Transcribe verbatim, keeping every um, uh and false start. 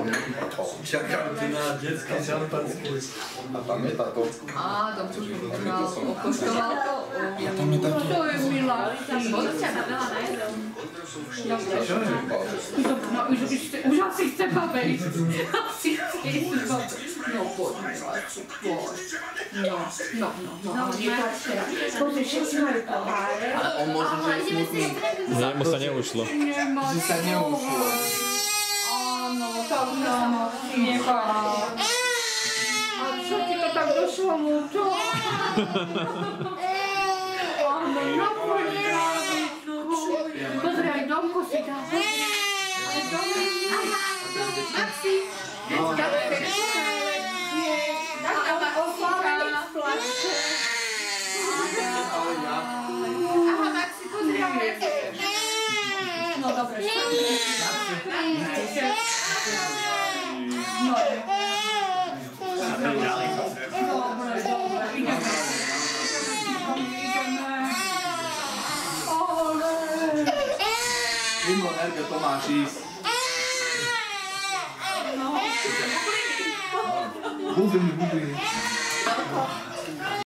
Čakám tu na detské šampanské. A tam je táto. Á, tam čo pochýral, okoštoval to. A tam je taký. To je milá. Vodu ťa na veľa najedol. No, už, už asi chce babej. Asi chce ísť babej. No, poď, miláčku, poď. No, no, no, no. No, Bože, všetci majú poháre. Ale on možno, že je smutný. Nie, mu sa neušlo. Že sa neušlo. Áno, tak nám nechala. A čo ti to tak došlo mu? Čo? Áno, no poď, Rádičku. Pozri, aj Domko si dá. Aj Domko. Maxi. Tak aha, Maxi, pozri, ja chceš. No dobre, no, dobre, dobre, ideme. Ale... Mimo Nerga Tomáš ísť. No. Bubliny, bubliny.